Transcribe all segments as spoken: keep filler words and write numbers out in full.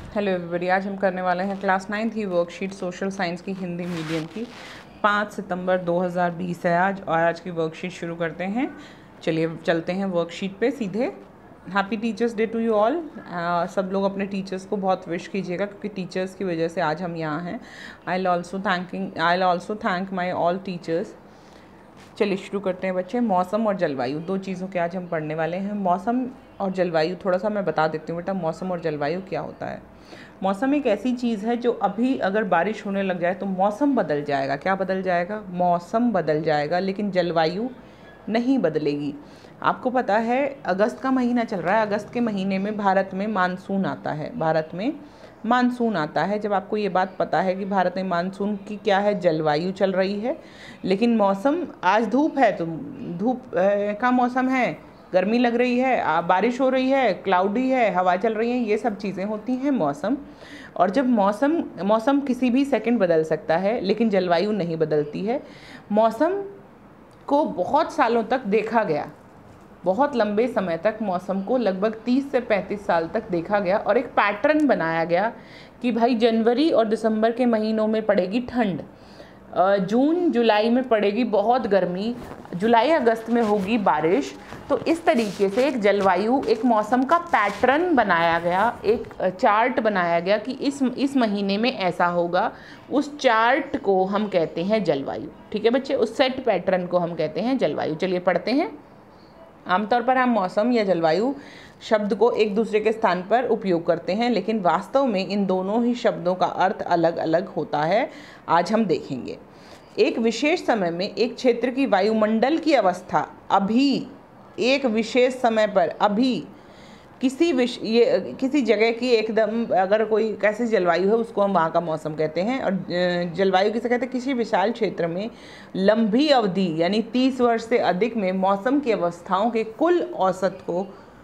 Hello everybody, आज हम करने वाले हैं क्लास नाइन्थ की वर्कशीट सोशल साइंस की हिंदी मीडियम की। पाँच सितंबर दो हज़ार बीस है आज, और आज की वर्कशीट शुरू करते हैं। चलिए चलते हैं वर्कशीट पे सीधे। Happy teachers day to you all. सब लोग अपने टीचर्स को बहुत विश कीजिएगा, क्योंकि टीचर्स की वजह से आज हम यहाँ हैं। I will also thanking I will also thank my all teachers. चलिए शुरू करते हैं बच्चे। मौसम और जलवायु, दो चीज़ों के आज हम पढ़ने वाले हैं। मौसम और जलवायु, थोड़ा सा मैं बता देती हूँ बेटा, मौसम और जलवायु क्या होता है। मौसम एक ऐसी चीज़ है जो अभी अगर बारिश होने लग जाए तो मौसम बदल जाएगा। क्या बदल जाएगा? मौसम बदल जाएगा, लेकिन जलवायु नहीं बदलेगी। आपको पता है अगस्त का महीना चल रहा है, अगस्त के महीने में भारत में मानसून आता है। भारत में मानसून आता है। जब आपको ये बात पता है कि भारत में मानसून की क्या है, जलवायु चल रही है, लेकिन मौसम, आज धूप है तो धूप का मौसम है, गर्मी लग रही है, बारिश हो रही है, क्लाउडी है, हवा चल रही है, ये सब चीज़ें होती हैं मौसम। और जब मौसम मौसम किसी भी सेकंड बदल सकता है, लेकिन जलवायु नहीं बदलती है। मौसम को बहुत सालों तक देखा गया, बहुत लंबे समय तक मौसम को, लगभग तीस से पैंतीस साल तक देखा गया, और एक पैटर्न बनाया गया कि भाई जनवरी और दिसंबर के महीनों में पड़ेगी ठंड, जून जुलाई में पड़ेगी बहुत गर्मी, जुलाई अगस्त में होगी बारिश। तो इस तरीके से एक जलवायु, एक मौसम का पैटर्न बनाया गया, एक चार्ट बनाया गया कि इस इस महीने में ऐसा होगा। उस चार्ट को हम कहते हैं जलवायु। ठीक है बच्चे, उस सेट पैटर्न को हम कहते हैं जलवायु। चलिए पढ़ते हैं। आमतौर पर हम मौसम या जलवायु शब्द को एक दूसरे के स्थान पर उपयोग करते हैं, लेकिन वास्तव में इन दोनों ही शब्दों का अर्थ अलग अलग होता है। आज हम देखेंगे। एक विशेष समय में एक क्षेत्र की वायुमंडल की अवस्था अभी, एक विशेष समय पर अभी किसी विश ये किसी जगह की एकदम, अगर कोई कैसी जलवायु है उसको हम वहाँ का मौसम कहते हैं। और जलवायु किसे कहते हैं? किसी विशाल क्षेत्र में लंबी अवधि यानी तीस वर्ष से अधिक में मौसम की अवस्थाओं के कुल औसत को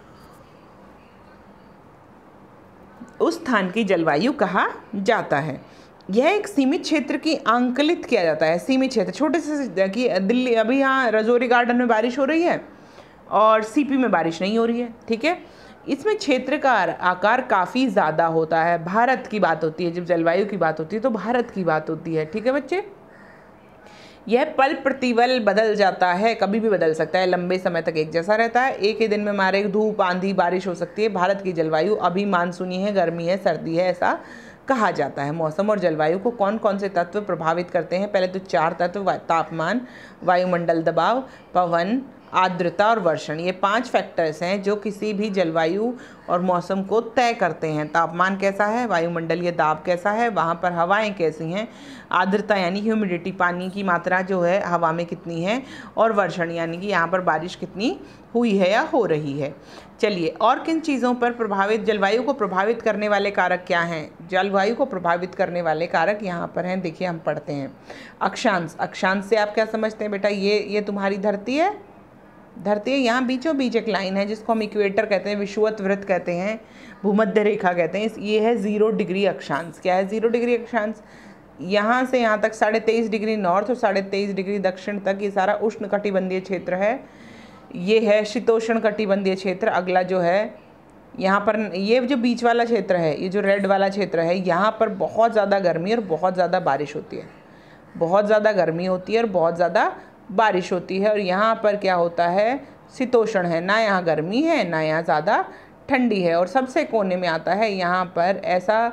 उस स्थान की जलवायु कहा जाता है। यह एक सीमित क्षेत्र की आंकलित किया जाता है। सीमित क्षेत्र, छोटे से, कि दिल्ली, अभी यहाँ रजौरी गार्डन में बारिश हो रही है और सीपी में बारिश नहीं हो रही है। ठीक है, इसमें क्षेत्र का आकार काफ़ी ज़्यादा होता है। भारत की बात होती है, जब जलवायु की बात होती है तो भारत की बात होती है। ठीक है बच्चे, यह पल प्रतिपल बदल जाता है, कभी भी बदल सकता है, लंबे समय तक एक जैसा रहता है। एक ही दिन में हमारे धूप, आंधी, बारिश हो सकती है। भारत की जलवायु अभी मानसूनी है, गर्मी है, सर्दी है, ऐसा कहा जाता है। मौसम और जलवायु को कौन कौन से तत्व प्रभावित करते हैं? पहले तो चार तत्व, तापमान, वायुमंडल दबाव, पवन, आर्द्रता और वर्षण। ये पांच फैक्टर्स हैं जो किसी भी जलवायु और मौसम को तय करते हैं। तापमान कैसा है, वायुमंडलीय दाब कैसा है, वहाँ पर हवाएं कैसी हैं, आर्द्रता यानी ह्यूमिडिटी, पानी की मात्रा जो है हवा में कितनी है, और वर्षण यानी कि यहाँ पर बारिश कितनी हुई है या हो रही है। चलिए, और किन चीज़ों पर प्रभावित, जलवायु को प्रभावित करने वाले कारक क्या हैं? जलवायु को प्रभावित करने वाले कारक यहाँ पर हैं, देखिए हम पढ़ते हैं। अक्षांश, अक्षांश से आप क्या समझते हैं बेटा? ये ये तुम्हारी धरती है, धरती है, यहाँ बीचों बीच एक लाइन है जिसको हम इक्वेटर कहते हैं, विषुवत वृत्त कहते हैं, भूमध्य रेखा कहते हैं। ये है जीरो डिग्री अक्षांश। क्या है जीरो डिग्री अक्षांश? यहाँ से यहाँ तक साढ़े तेईस डिग्री नॉर्थ और साढ़े तेईस डिग्री दक्षिण तक ये सारा उष्ण कटिबंधीय क्षेत्र है। ये है शीतोष्ण कटिबंधीय क्षेत्र। अगला जो है यहाँ पर, ये जो बीच वाला क्षेत्र है, ये जो रेड वाला क्षेत्र है, यहाँ पर बहुत ज़्यादा गर्मी और बहुत ज़्यादा बारिश होती है। बहुत ज़्यादा गर्मी होती है और बहुत ज़्यादा बारिश होती है। और यहाँ पर क्या होता है? शीतोष्ण है, ना यहाँ गर्मी है ना यहाँ ज़्यादा ठंडी है। और सबसे कोने में आता है यहाँ पर ऐसा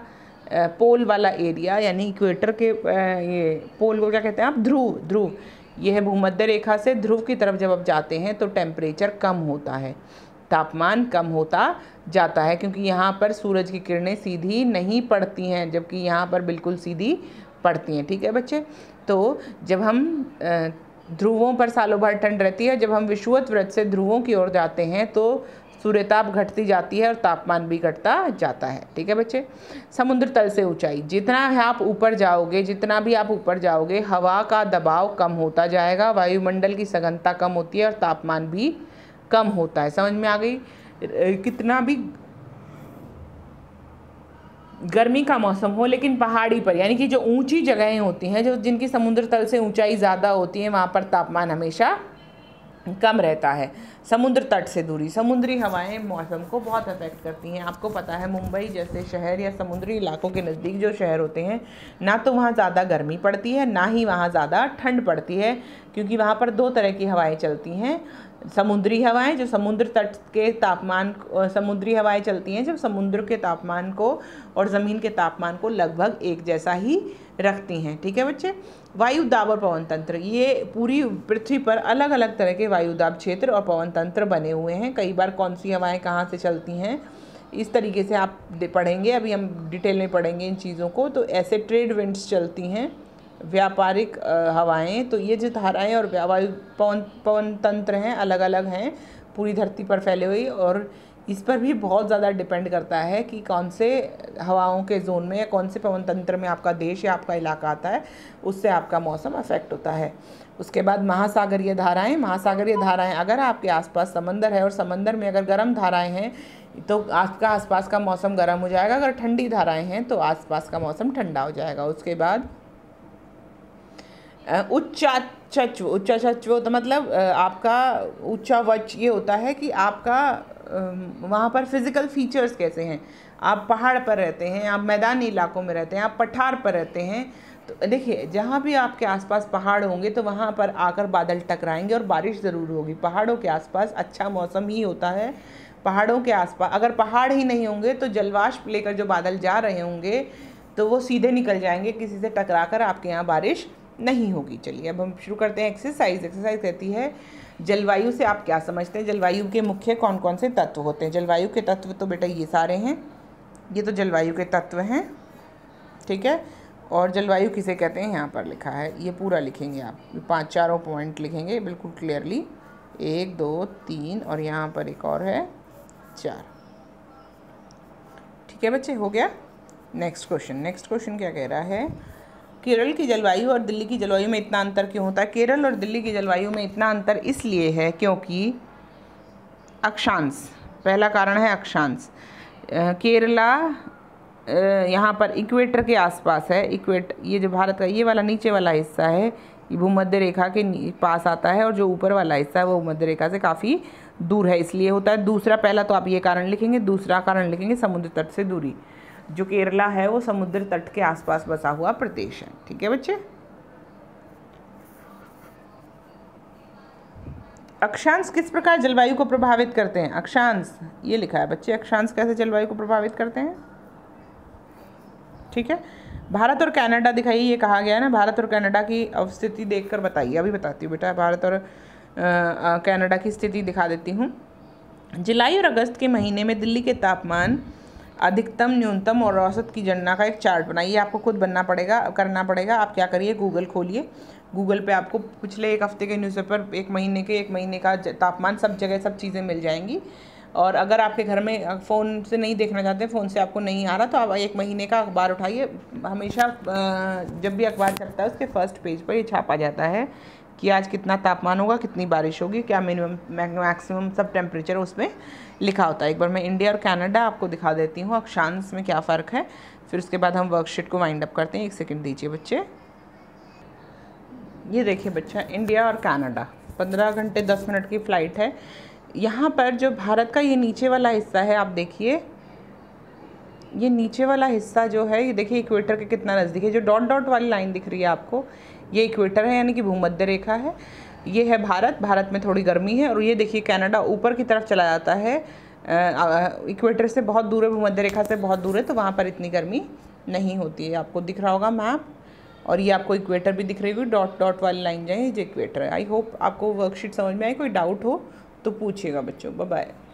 पोल वाला एरिया, यानी इक्वेटर के, ये पोल को क्या कहते हैं आप? ध्रुव। ध्रुव ये है भूमध्य रेखा से ध्रुव की तरफ जब आप जाते हैं तो टेम्परेचर कम होता है, तापमान कम होता जाता है, क्योंकि यहाँ पर सूरज की किरणें सीधी नहीं पड़ती हैं, जबकि यहाँ पर बिल्कुल सीधी पड़ती हैं। ठीक है बच्चे, तो जब हम ध्रुवों पर सालों भर ठंड रहती है, जब हम विषुवत वृत्त से ध्रुवों की ओर जाते हैं तो सूर्यताप घटती जाती है और तापमान भी घटता जाता है। ठीक है बच्चे, समुद्र तल से ऊंचाई, जितना आप ऊपर जाओगे, जितना भी आप ऊपर जाओगे, हवा का दबाव कम होता जाएगा, वायुमंडल की सघनता कम होती है और तापमान भी कम होता है। समझ में आ गई? कितना भी गर्मी का मौसम हो, लेकिन पहाड़ी पर, यानी कि जो ऊंची जगहें होती हैं, जो जिनकी समुद्र तल से ऊंचाई ज़्यादा होती है, वहाँ पर तापमान हमेशा कम रहता है। समुद्र तट से दूरी, समुद्री हवाएं मौसम को बहुत अफेक्ट करती हैं। आपको पता है मुंबई जैसे शहर या समुद्री इलाकों के नज़दीक जो शहर होते हैं, ना तो वहाँ ज़्यादा गर्मी पड़ती है, ना ही वहाँ ज़्यादा ठंड पड़ती है, क्योंकि वहाँ पर दो तरह की हवाएं चलती हैं। समुद्री हवाएं जो समुद्र तट के तापमान, समुद्री हवाएं चलती हैं जब समुद्र के तापमान को और ज़मीन के तापमान को लगभग एक जैसा ही रखती हैं। ठीक है बच्चे। वायु दाब और पवन तंत्र, ये पूरी पृथ्वी पर अलग अलग तरह के वायु दाब क्षेत्र और पवन तंत्र बने हुए हैं। कई बार कौन सी हवाएं कहाँ से चलती हैं इस तरीके से आप पढ़ेंगे, अभी हम डिटेल में पढ़ेंगे इन चीज़ों को। तो ऐसे ट्रेड विंड्स चलती हैं, व्यापारिक हवाएं, तो ये जो धाराएं और वायु पवन पवन तंत्र हैं अलग अलग हैं पूरी धरती पर फैले हुए, और इस पर भी बहुत ज़्यादा डिपेंड करता है कि कौन से हवाओं के जोन में या कौन से पवन तंत्र में आपका देश या आपका इलाका आता है, उससे आपका मौसम अफेक्ट होता है। उसके बाद महासागरीय धाराएं, महासागरीय धाराएं अगर आपके आसपास समंदर है और समंदर में अगर गर्म धाराएं हैं तो आपका आसपास का मौसम गर्म हो जाएगा, अगर ठंडी धाराएं हैं तो आसपास का मौसम ठंडा हो जाएगा। उसके बाद उच्चाचत्व, उच्चाचत्व तो मतलब आपका उच्चावच ये होता है कि आपका वहाँ पर फिज़िकल फीचर्स कैसे हैं। आप पहाड़ पर रहते हैं, आप मैदानी इलाकों में रहते हैं, आप पठार पर रहते हैं, तो देखिए जहाँ भी आपके आसपास पहाड़ होंगे तो वहाँ पर आकर बादल टकराएंगे और बारिश ज़रूर होगी। पहाड़ों के आसपास अच्छा मौसम ही होता है। पहाड़ों के आसपास अगर पहाड़ ही नहीं होंगे तो जलवाष्प लेकर जो बादल जा रहे होंगे तो वो सीधे निकल जाएंगे, किसी से टकरा कर आपके यहाँ बारिश नहीं होगी। चलिए अब हम शुरू करते हैं एक्सरसाइज। एक्सरसाइज कहती है जलवायु से आप क्या समझते हैं, जलवायु के मुख्य कौन कौन से तत्व होते हैं। जलवायु के तत्व तो बेटा ये सारे हैं, ये तो जलवायु के तत्व हैं। ठीक है, और जलवायु किसे कहते हैं यहाँ पर लिखा है, ये पूरा लिखेंगे आप, पांच चारों पॉइंट लिखेंगे बिल्कुल क्लियरली, एक दो तीन और यहाँ पर एक और है चार। ठीक है बच्चे, हो गया। नेक्स्ट क्वेश्चन, नेक्स्ट क्वेश्चन क्या कह रहा है, केरल की जलवायु और दिल्ली की जलवायु में इतना अंतर क्यों होता है। केरल और दिल्ली की जलवायु में इतना अंतर इसलिए है क्योंकि अक्षांश, पहला कारण है अक्षांश। केरला यहाँ पर इक्वेटर के आसपास है, इक्वेट ये जो भारत का ये वाला नीचे वाला हिस्सा है ये भूमध्य रेखा के पास आता है, और जो ऊपर वाला हिस्सा है वो भूमध्य रेखा से काफ़ी दूर है, इसलिए होता है। दूसरा, पहला तो आप ये कारण लिखेंगे, दूसरा कारण लिखेंगे समुद्र तट से दूरी। जो केरला है वो समुद्र तट के आसपास बसा हुआ प्रदेश है। ठीक है बच्चे। अक्षांश किस प्रकार जलवायु को प्रभावित करते हैं। अक्षांश ये लिखा है बच्चे, अक्षांश कैसे जलवायु को प्रभावित करते हैं। ठीक है, भारत और कनाडा दिखाइए, ये कहा गया है ना, भारत और कनाडा की अवस्थिति देखकर बताइए। अभी बताती हूँ बेटा, भारत और कनाडा की स्थिति दिखा देती हूँ। जुलाई और अगस्त के महीने में दिल्ली के तापमान, अधिकतम, न्यूनतम और औसत की गणना का एक चार्ट बनाइए। आपको खुद बनना पड़ेगा, करना पड़ेगा। आप क्या करिए, गूगल खोलिए, गूगल पे आपको पिछले एक हफ्ते के न्यूज़पेपर, एक महीने के एक महीने का तापमान, सब जगह सब चीज़ें मिल जाएंगी। और अगर आपके घर में फ़ोन से नहीं देखना चाहते, फ़ोन से आपको नहीं आ रहा, तो आप एक महीने का अखबार उठाइए। हमेशा जब भी अखबार छपता है उसके फर्स्ट पेज पर ये छापा जाता है कि आज कितना तापमान होगा, कितनी बारिश होगी, क्या मिनिमम मैक्सिमम सब टेम्परेचर उसमें लिखा होता है। एक बार मैं इंडिया और कनाडा आपको दिखा देती हूँ, अक्षांश में क्या फ़र्क है, फिर उसके बाद हम वर्कशीट को वाइंड अप करते हैं। एक सेकंड दीजिए बच्चे। ये देखिए बच्चा, इंडिया और कनाडा पंद्रह घंटे दस मिनट की फ़्लाइट है। यहाँ पर जो भारत का ये नीचे वाला हिस्सा है, आप देखिए ये नीचे वाला हिस्सा जो है, ये देखिए इक्वेटर के कितना नज़दीक है। जो डॉट डॉट वाली लाइन दिख रही है आपको, ये इक्वेटर है, यानी कि भूमध्य रेखा है। ये है भारत, भारत में थोड़ी गर्मी है। और ये देखिए कनाडा ऊपर की तरफ चला जाता है, इक्वेटर से बहुत दूर है, भूमध्य रेखा से बहुत दूर है, तो वहाँ पर इतनी गर्मी नहीं होती है। आपको दिख रहा होगा मैप, और ये आपको इक्वेटर भी दिख रही होगी, डॉट डॉट वाली लाइन जाए, ये इक्वेटर है। आई होप आपको वर्कशीट समझ में आए। कोई डाउट हो तो पूछिएगा बच्चों। Bye bye.